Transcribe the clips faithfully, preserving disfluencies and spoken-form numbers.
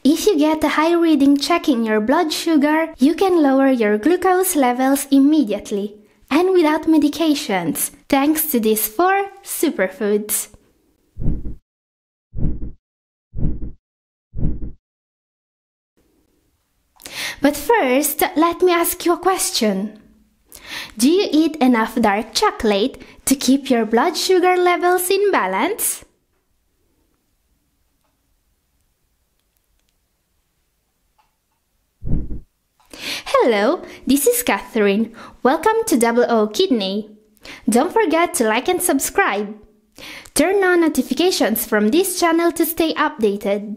If you get a high reading checking your blood sugar, you can lower your glucose levels immediately and without medications, thanks to these four superfoods. But first, let me ask you a question. Do you eat enough dark chocolate to keep your blood sugar levels in balance? Hello, this is Catherine. Welcome to Double O Kidney. Don't forget to like and subscribe. Turn on notifications from this channel to stay updated.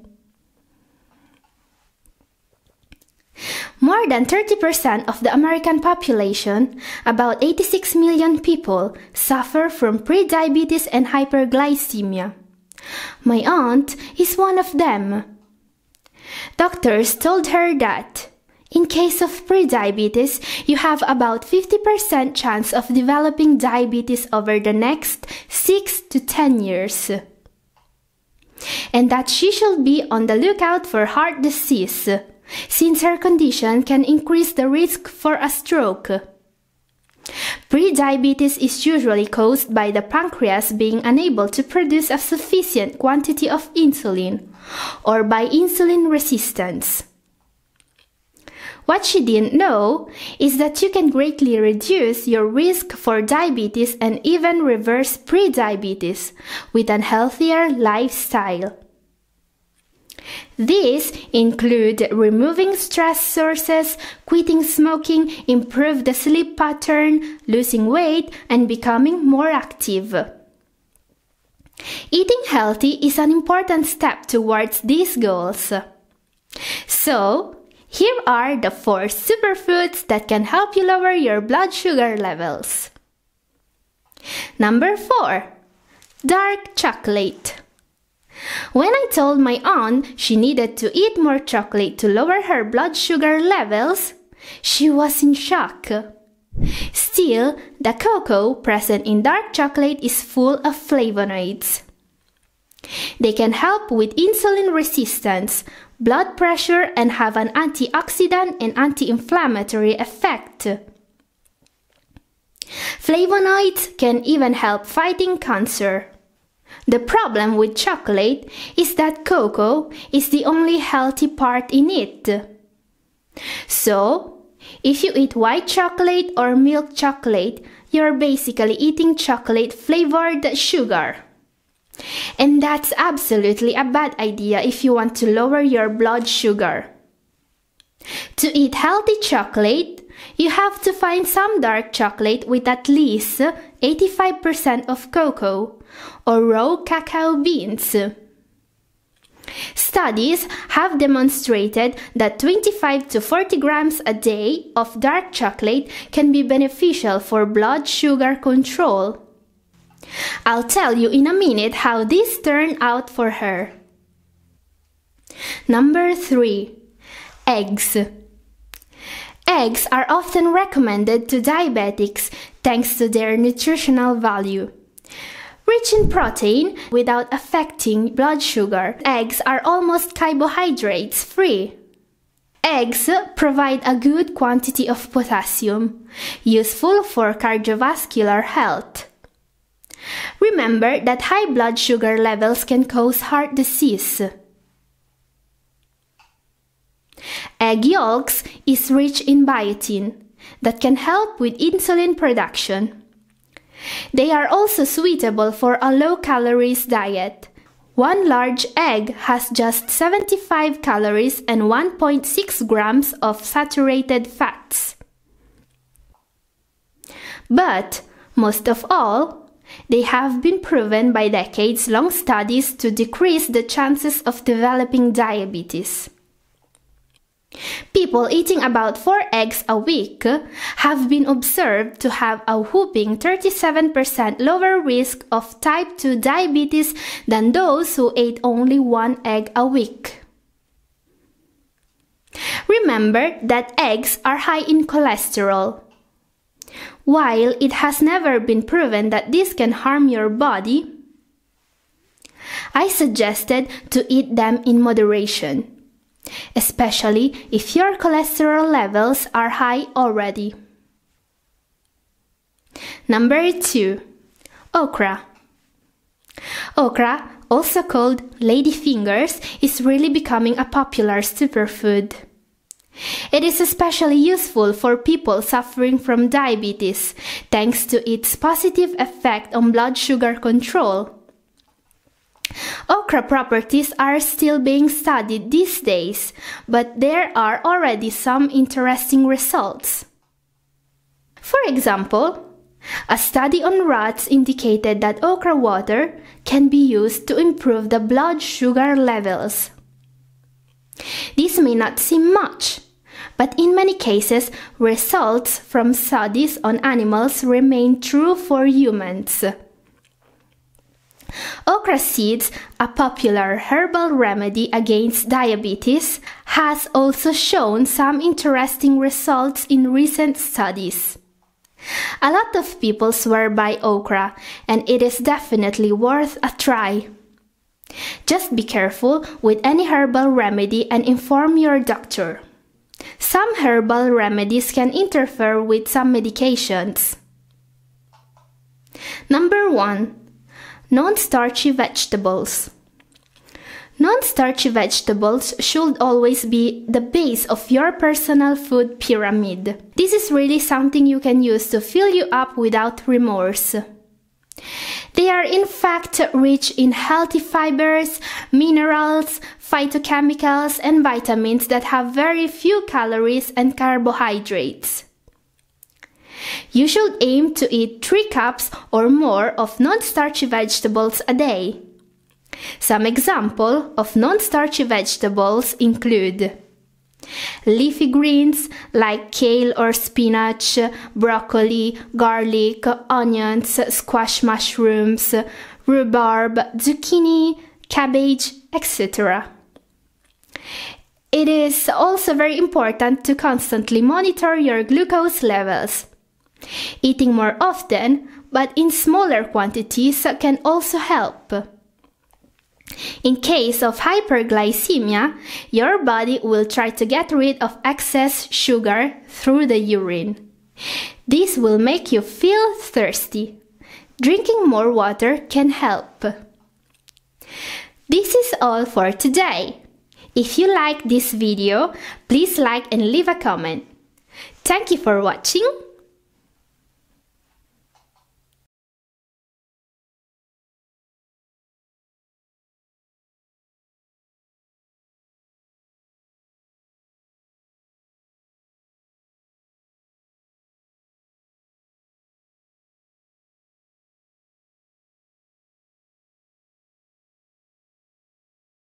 More than thirty percent of the American population, about eighty-six million people, suffer from prediabetes and hyperglycemia. My aunt is one of them. Doctors told her that in case of prediabetes, you have about fifty percent chance of developing diabetes over the next six to ten years. And that she should be on the lookout for heart disease, since her condition can increase the risk for a stroke. Prediabetes is usually caused by the pancreas being unable to produce a sufficient quantity of insulin, or by insulin resistance. What she didn't know is that you can greatly reduce your risk for diabetes and even reverse prediabetes with a healthier lifestyle. These include removing stress sources, quitting smoking, improve the sleep pattern, losing weight, and becoming more active. Eating healthy is an important step towards these goals. So, here are the four superfoods that can help you lower your blood sugar levels. Number four. Dark chocolate. When I told my aunt she needed to eat more chocolate to lower her blood sugar levels, she was in shock. Still, the cocoa present in dark chocolate is full of flavonoids. They can help with insulin resistance, blood pressure, and have an antioxidant and anti-inflammatory effect. Flavonoids can even help fighting cancer. The problem with chocolate is that cocoa is the only healthy part in it. So, if you eat white chocolate or milk chocolate, you're basically eating chocolate-flavored sugar. And that's absolutely a bad idea if you want to lower your blood sugar. To eat healthy chocolate, you have to find some dark chocolate with at least eighty-five percent of cocoa or raw cacao beans. Studies have demonstrated that twenty-five to forty grams a day of dark chocolate can be beneficial for blood sugar control. I'll tell you in a minute how this turned out for her. Number three. Eggs. Eggs are often recommended to diabetics thanks to their nutritional value. Rich in protein without affecting blood sugar, eggs are almost carbohydrates free. Eggs provide a good quantity of potassium, useful for cardiovascular health. Remember that high blood sugar levels can cause heart disease. Egg yolks is rich in biotin that can help with insulin production. They are also suitable for a low-calories diet. One large egg has just seventy-five calories and one point six grams of saturated fats. But, most of all, they have been proven by decades-long studies to decrease the chances of developing diabetes. People eating about four eggs a week have been observed to have a whopping thirty-seven percent lower risk of type two diabetes than those who ate only one egg a week. Remember that eggs are high in cholesterol. While it has never been proven that this can harm your body, I suggested to eat them in moderation. especially if your cholesterol levels are high already. Number two. Okra. Okra, also called ladyfingers, is really becoming a popular superfood. It is especially useful for people suffering from diabetes, thanks to its positive effect on blood sugar control. Okra properties are still being studied these days, but there are already some interesting results. For example, a study on rats indicated that okra water can be used to improve the blood sugar levels. This may not seem much, but in many cases, results from studies on animals remain true for humans. Okra seeds, a popular herbal remedy against diabetes, has also shown some interesting results in recent studies. A lot of people swear by okra, and it is definitely worth a try. Just be careful with any herbal remedy and inform your doctor. Some herbal remedies can interfere with some medications. Number one. Non-starchy vegetables. Non-starchy vegetables should always be the base of your personal food pyramid. This is really something you can use to fill you up without remorse. They are in fact rich in healthy fibers, minerals, phytochemicals, and vitamins that have very few calories and carbohydrates. You should aim to eat three cups or more of non-starchy vegetables a day. Some examples of non-starchy vegetables include leafy greens like kale or spinach, broccoli, garlic, onions, squash mushrooms, rhubarb, zucchini, cabbage, et cetera. It is also very important to constantly monitor your glucose levels. Eating more often, but in smaller quantities, can also help. In case of hyperglycemia, your body will try to get rid of excess sugar through the urine. This will make you feel thirsty. Drinking more water can help. This is all for today. If you like this video, please like and leave a comment. Thank you for watching.